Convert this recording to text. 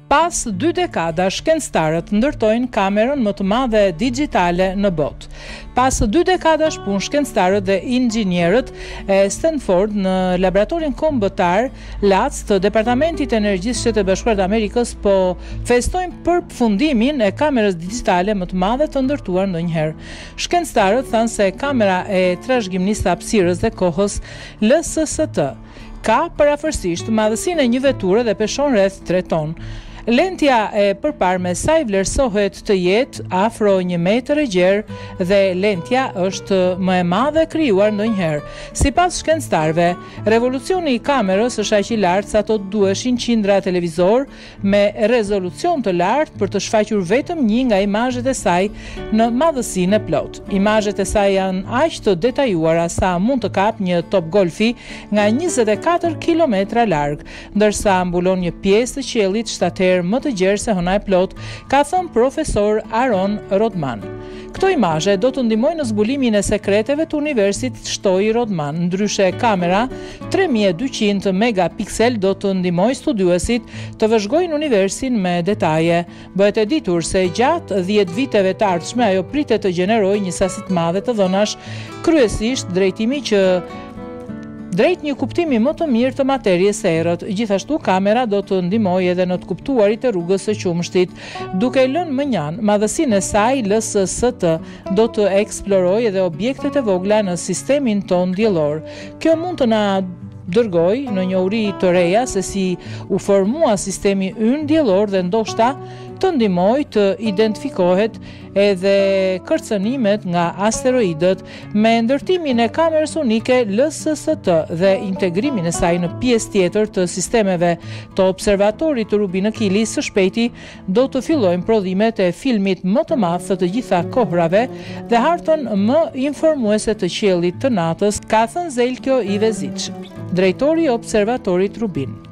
Pas 2 dekada, shkencëtarët ndërtojnë kamerën më të madhe digjitale në botë. Pas 2 dekadash punë, shkencëtarët dhe inxhinierët e Stanford në laboratorin kombëtar LAC të Departamentit të Energjisë së Shtetit Bashkuar të Amerikës po festojnë përfundimin e kamerës digjitale më të madhe të ndërtuar ndonjëherë. Shkencëtarët thanë se kamera e trashëgimisë së hapësirës dhe kohës LSST ka parafërsisht madhësinë e një veture dhe peshon rreth 3 tonë. Lentja e përparme saj vlerësohet të jetë afro 1 metër e gjerë dhe lentja është më e madhe krijuar ndonjëherë. Sipas shkencëtarëve, revolucioni i kamerës është aq i lartë sa ato duheshin qindra televizor me rezolucion të lartë për të shfaqur vetëm një nga imazhet e saj në madhësinë e plotë. Imazhet e saj janë aq të detajuara sa mund të kap një top golfi nga 24 kilometra larg, ndërsa mbulon një pjesë të qiellit shtator më të gjerë se hëna e plot, ka thënë profesor Aaron Rodman. Këto imazhe do të ndihmojnë në zbulimin e sekreteve të universit, shtoi Rodman. Ndryshe, kamera 3200 megapiksel do të ndihmojë studiuesit të vëzhgojnë universin me detaje. Bëhet e ditur se gjatë 10 viteve të ardhshme ajo pritet të gjenerojë një sasi të madhe të dhënash, kryesisht drejt një kuptimi më të mirë të materjes së errët. Gjithashtu, kamera do të ndihmojë edhe në të kuptuarit e rrugës së qumshtit. Duke lënë mënjan madhësinë e saj, LSST do të eksplorojë edhe objektet e vogla në sistemin ton diellor. Kjo mund të na dërgoj në njohuri të reja se si u formua sistemi ynë diellor dhe ndoshta të ndihmoj të identifikohet edhe kërcënimet nga asteroidët. Me ndërtimin e kamerës unike LSST dhe integrimin e saj në pjesë tjetër të sistemeve të observatorit të Rubin-Akili, së shpejti do të fillojnë prodhimet e filmit më të madh të gjitha kohrave dhe hartën më informuese të qiellit të natës, ka thënë Zelkjo Ivezic, drejtori i observatorit Rubin.